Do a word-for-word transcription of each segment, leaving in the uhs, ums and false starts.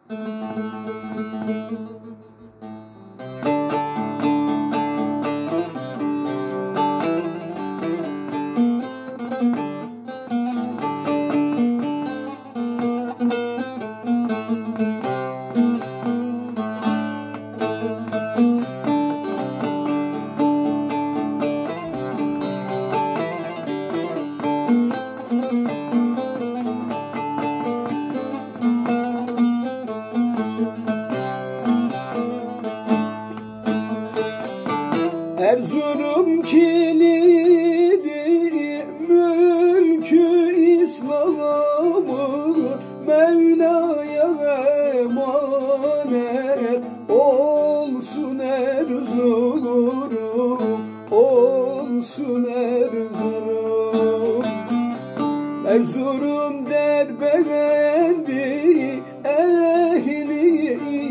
Erzurum kilidi mülkü İslam'ı Mevla'ya emanet olsun Erzurum, olsun Erzurum. Erzurum derbeğendi ehli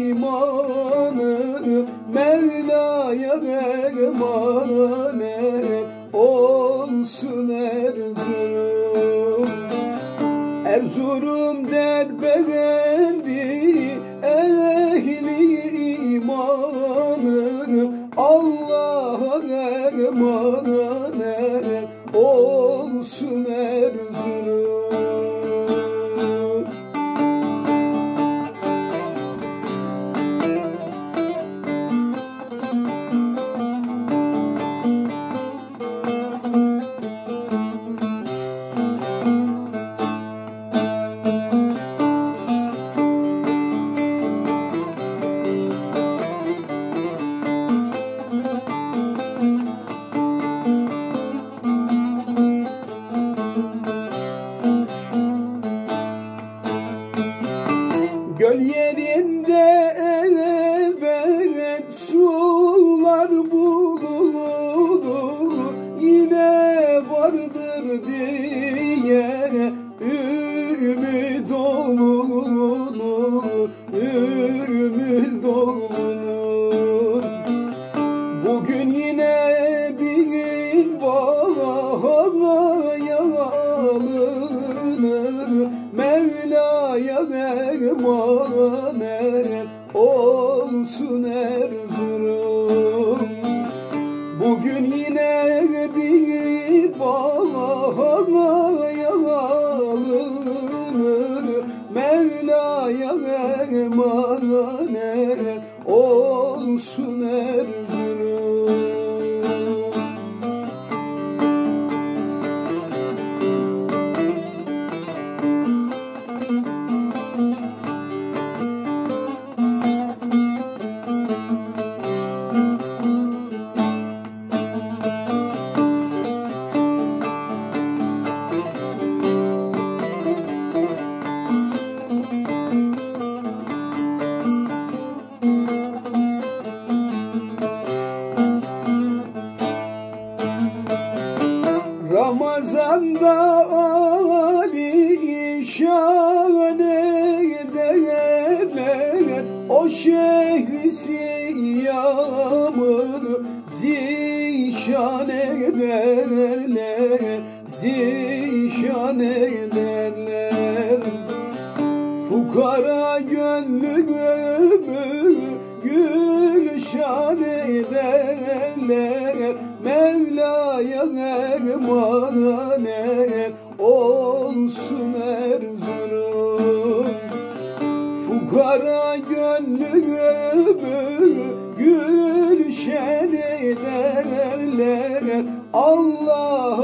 imanı Mevla'ya emanet olsun Erzurum. Erzurum derbeğendi ehli imanı Allah'a emanet olsun Erzurum. Göl yerinde elbet sular bulunur, yine vardır diye ümit olunur, ümit olunur. Bugün yine bir bahaya alınır, Mevla'ya emanet olsun Erzurum. Bugün yine bir bahaya alınır, Mevla'ya emanet olsun Erzurum. Ramazan'da Ali şan ederler, o şehri siyamı zişan ederler, zişan ederler. Fukara gönlümü gülşan ederler, Mevla'ya emanet olsun Erzurum. Fukara gönlümü gülşen ederler, Allah